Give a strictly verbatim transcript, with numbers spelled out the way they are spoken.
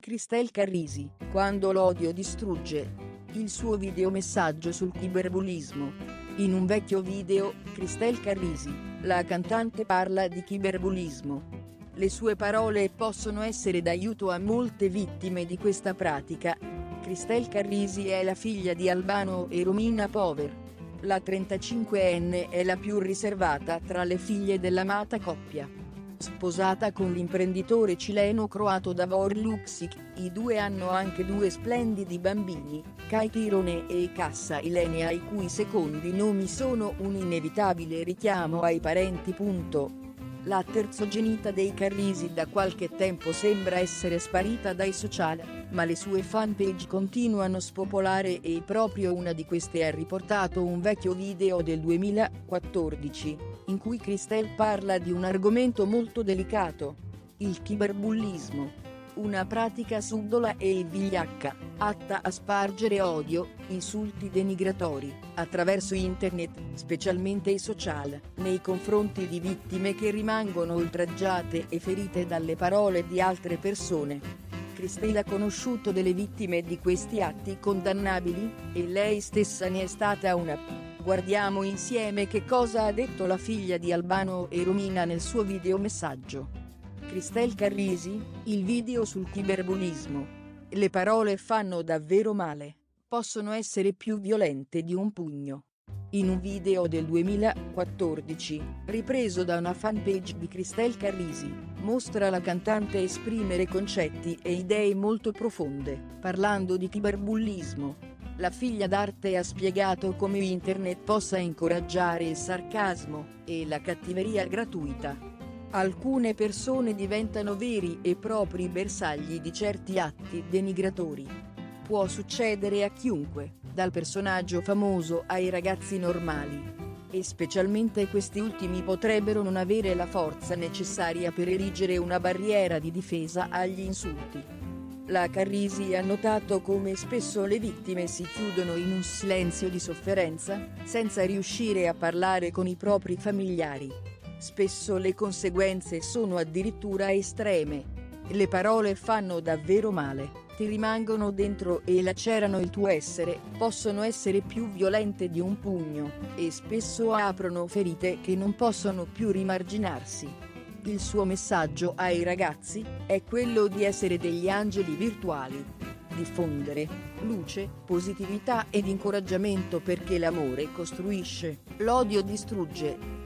Cristel Carrisi, quando l'odio distrugge. Il suo videomessaggio sul cyberbullismo. In un vecchio video, Cristel Carrisi, la cantante, parla di cyberbullismo. Le sue parole possono essere d'aiuto a molte vittime di questa pratica. Cristel Carrisi è la figlia di Albano e Romina Power. La trentacinquenne è la più riservata tra le figlie dell'amata coppia. Sposata con l'imprenditore cileno-croato Davor Luksic, i due hanno anche due splendidi bambini, Kai Tirone e Cassa Ilenia, i cui secondi nomi sono un inevitabile richiamo ai parenti. La terzogenita dei Carrisi da qualche tempo sembra essere sparita dai social, ma le sue fanpage continuano a spopolare e proprio una di queste ha riportato un vecchio video del duemilaquattordici, in cui Cristel parla di un argomento molto delicato: il cyberbullismo. Una pratica subdola e vigliacca, atta a spargere odio, insulti denigratori, attraverso internet, specialmente i social, nei confronti di vittime che rimangono oltraggiate e ferite dalle parole di altre persone. Cristel ha conosciuto delle vittime di questi atti condannabili, e lei stessa ne è stata una. Guardiamo insieme che cosa ha detto la figlia di Albano e Romina nel suo videomessaggio. Cristel Carrisi, il video sul cyberbullismo. Le parole fanno davvero male, possono essere più violente di un pugno. In un video del duemilaquattordici, ripreso da una fanpage di Cristel Carrisi, mostra la cantante esprimere concetti e idee molto profonde, parlando di cyberbullismo. La figlia d'arte ha spiegato come internet possa incoraggiare il sarcasmo e la cattiveria gratuita. Alcune persone diventano veri e propri bersagli di certi atti denigratori. Può succedere a chiunque, dal personaggio famoso ai ragazzi normali. E specialmente questi ultimi potrebbero non avere la forza necessaria per erigere una barriera di difesa agli insulti. La Carrisi ha notato come spesso le vittime si chiudono in un silenzio di sofferenza, senza riuscire a parlare con i propri familiari. Spesso le conseguenze sono addirittura estreme. Le parole fanno davvero male, ti rimangono dentro e lacerano il tuo essere, possono essere più violente di un pugno, e spesso aprono ferite che non possono più rimarginarsi. Il suo messaggio ai ragazzi è quello di essere degli angeli virtuali. Diffondere luce, positività ed incoraggiamento, perché l'amore costruisce, l'odio distrugge.